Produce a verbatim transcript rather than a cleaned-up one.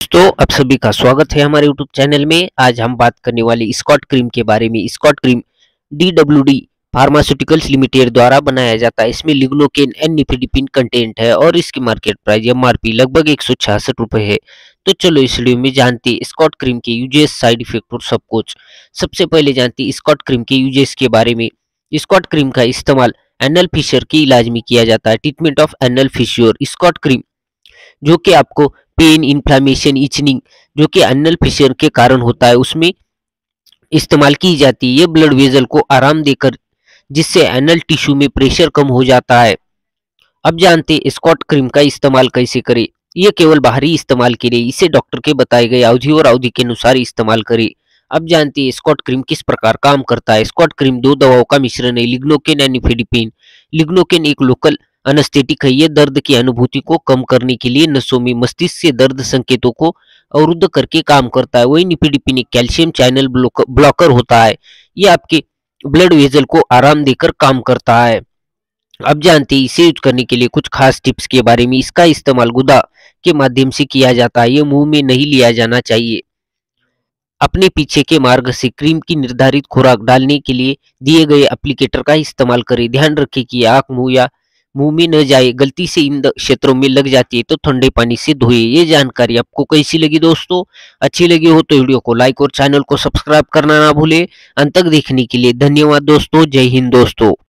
दोस्तों, आप सभी का स्वागत है हमारे यूट्यूब चैनल में। आज हम बात करने वाले स्कॉट क्रीम के बारे में। Scott cream D W D pharmaceuticals limited द्वारा बनाया जाता है। इसमें लिग्नोकेन एंड निफेडिपिन कंटेंट है और इसकी market price M R P लगभग एक सौ छियासठ रुपए है। तो चलो इस वीडियो में जानते हैं स्कॉट क्रीम के यूजेस, साइड इफेक्ट और सब कुछ। सबसे पहले जानते हैं स्कॉट क्रीम के यूजेस के बारे में। स्कॉट क्रीम का इस्तेमाल एनल फिशर के इलाज में किया जाता है। Treatment of anal fissure. Scott cream जो कि आपको पेन, इन्फ्लामेशन, इचनिंग जो कि एनल फिशर के कारण होता है उसमें इस्तेमाल की जाती है। ये ब्लड वेजल को आराम देकर जिससे एनल टिश्यू में प्रेशर कम हो जाता है। अब जानते हैं स्कॉट क्रीम का इस्तेमाल कैसे करें। ये केवल बाहरी इस्तेमाल के लिए, इसे डॉक्टर के बताए गए अवधि और अवधि के अनुसार इस्तेमाल करें। अब जानते हैं स्कॉट क्रीम किस प्रकार काम करता है। स्कॉट क्रीम दो दवाओं का मिश्रण है, लिग्नोकेन एंड निफेडिपिन। लिग्नोकेन एक लोकल अनस्थेटिक है। ये दर्द की अनुभूति को कम करने के लिए नसों में मस्तिष्क से दर्द संकेतों को अवरुद्ध करके काम करता है। वही निफेडिपिन एक कैल्शियम चैनल ब्लॉकर होता है। ये आपके ब्लड वेजल को आराम देकर काम करता है। अब जानते हैं इसे यूज करने के लिए कुछ खास टिप्स के बारे में। इसका इस्तेमाल गुदा के माध्यम से किया जाता है। ये मुंह में नहीं लिया जाना चाहिए। अपने पीछे के मार्ग से क्रीम की निर्धारित खुराक डालने के लिए दिए गए एप्लीकेटर का इस्तेमाल करें। ध्यान रखें कि आंख, मुंह या मुंह में न जाए। गलती से इन क्षेत्रों में लग जाती है तो ठंडे पानी से धोए। ये जानकारी आपको कैसी लगी दोस्तों? अच्छी लगी हो तो वीडियो को लाइक और चैनल को सब्सक्राइब करना ना भूले। अंत तक देखने के लिए धन्यवाद दोस्तों। जय हिंद दोस्तों।